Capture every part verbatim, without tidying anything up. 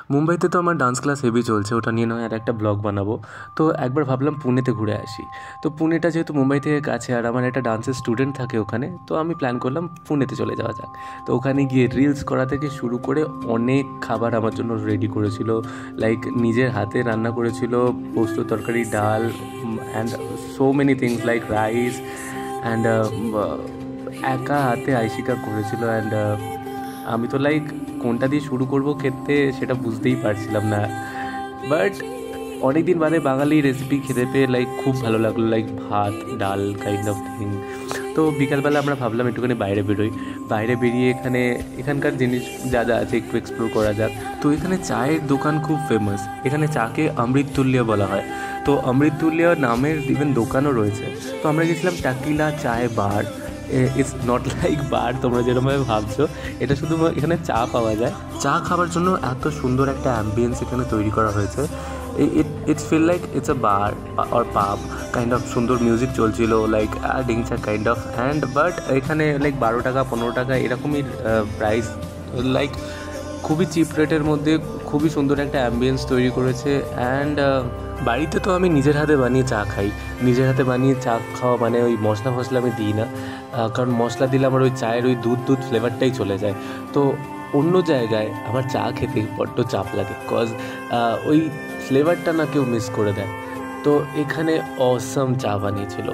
মুম্বাইতে তো আমার ডান্স ক্লাস হেভি চলছে, ওটা নিয়ে নয় আর একটা ব্লগ বানাবো। তো একবার ভাবলাম পুনেতে ঘুরে আসি। তো পুনেটা যেহেতু মুম্বাই থেকে কাছে আর আমার একটা ডান্সের স্টুডেন্ট থাকে ওখানে, তো আমি প্ল্যান করলাম পুনেতে চলে যাওয়া যাক। তো ওখানে গিয়ে রিলস করা থেকে শুরু করে অনেক খাবার আমার জন্য রেডি করেছিল, লাইক নিজের হাতে রান্না করেছিল পোস্ত তরকারি, ডাল and so many things like rice and একা হাতে আইশিকা করেছিল। অ্যান্ড আমি তো লাইক কোনটা দিয়ে শুরু করব খেতে সেটা বুঝতেই পারছিলাম না, বাট অনেক দিন বাদে বাঙালি রেসিপি খেতে পেয়ে লাইক খুব ভালো লাগলো, লাইক ভাত ডাল কাইন্ড অফ থিং। তো বিকালবেলা আমরা ভাবলাম একটুখানি বাইরে বেরোই, বাইরে বেরিয়ে এখানে এখানকার জিনিস যা যা আছে একটু এক্সপ্লোর করা যাক। তো এখানে চায়ের দোকান খুব ফেমাস, এখানে চাকে অমৃততুল্য বলা হয়। তো অমৃততুল্য নামের ইভেন দোকানও রয়েছে। তো আমরা গেছিলাম tequila chai bar. It's not like bar তোমরা যেরকমভাবে ভাবছো, এটা শুধু এখানে চা পাওয়া যায়। চা খাবার জন্য এত সুন্দর একটা অ্যাম্বিয়েন্স এখানে তৈরি করা হয়েছে। It it's feel like it's a bar or pub kind of. সুন্দর মিউজিক চলছিল লাইক ডিংচা কাইন্ড অফ। অ্যান্ড বাট এখানে লাইক বারো টাকা পনেরো টাকা এরকমই প্রাইস, লাইক খুবই চিপ রেটের মধ্যে খুবই সুন্দর একটা অ্যাম্বিয়েন্স তৈরি করেছে। অ্যান্ড বাড়িতে তো আমি নিজের হাতে বানিয়ে চা খাই, নিজের হাতে বানিয়ে চা খাওয়া মানে ওই মশলা ফসলা আমি দিই না, কারণ মশলা দিলে আমার ওই চায়ের ওই দুধ দুধ ফ্লেভারটাই চলে যায়। তো অন্য জায়গায় আমার চা খেতে বড্ড চাপ লাগে, কজ ওই ফ্লেভারটা না কেউ মিস করে দেয়। তো এখানে অসম চা বানিয়েছিল।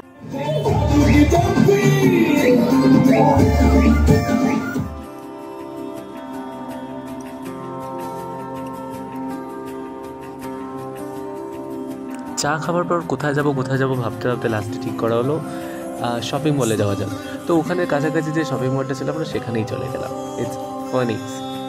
চা খাবার পর কোথায় যাব কোথায় যাব ভাবতে ভাবতে লাস্টে ঠিক করা হলো শপিং মলে যাওয়া যাক। তো ওখানে কাছাকাছি যে শপিং মলটা ছিল আমরা সেখানেই চলে গেলাম। ইটস ফনিক্স।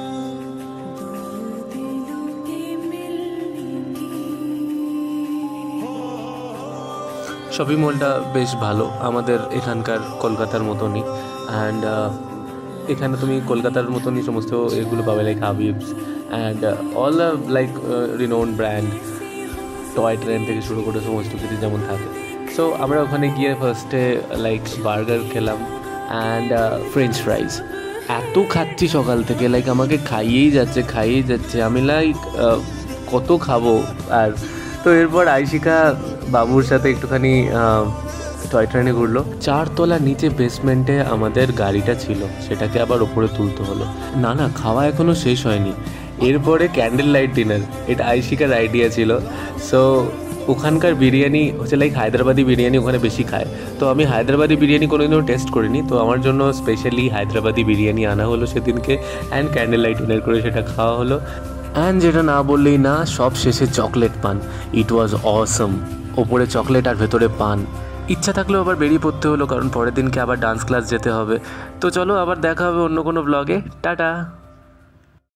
শপিং মলটা বেশ ভালো, আমাদের এখানকার কলকাতার মতনই। অ্যান্ড এখানে তুমি কলকাতার মতনই সমস্ত এগুলো পাবে, like Habibs and all like renowned brand, toy train থেকে শুরু করে সমস্ত কিছু যেমন থাকে। সো আমরা ওখানে গিয়ে ফার্স্টে লাইক বার্গার খেলাম অ্যান্ড ফ্রেঞ্চ ফ্রাইজ। এত খাচ্ছি সকাল থেকে, লাইক আমাকে খাইয়েই যাচ্ছে খাইয়েই যাচ্ছে আমি লাইক কত খাবো আর। তো এরপর আইশিকা বাবুর সাথে একটুখানি টয় ট্রেনে ঘুরলো। চারতলা নিচে বেসমেন্টে আমাদের গাড়িটা ছিল, সেটাকে আবার ওপরে তুলতে হলো। না না খাওয়া এখনও শেষ হয়নি, এরপরে ক্যান্ডেল লাইট ডিনার। এটা আইশিকার আইডিয়া ছিল। সো ওখানকার বিরিয়ানি হচ্ছে লাইক হায়দ্রাবাদি বিরিয়ানি ওখানে বেশি খায়। তো আমি হায়দ্রাবাদি বিরিয়ানি কোনোদিনও টেস্ট করিনি, তো আমার জন্য স্পেশালি হায়দ্রাবাদি বিরিয়ানি আনা হলো সেদিনকে। অ্যান্ড ক্যান্ডেল লাইট ডিনার করে সেটা খাওয়া হলো। অ্যান্ড যেটা না বললেই না, সব শেষে চকলেট পান। ইট ওয়াজ অসম। ওপরে চকলেট আর ভেতরে পান। ইচ্ছা থাকলেও আবার বেরিয়ে পড়তে হলো, কারণ পরের দিনকে আবার ডান্স ক্লাস যেতে হবে। তো চলো আবার দেখা হবে অন্য কোনো ব্লগে। টাটা।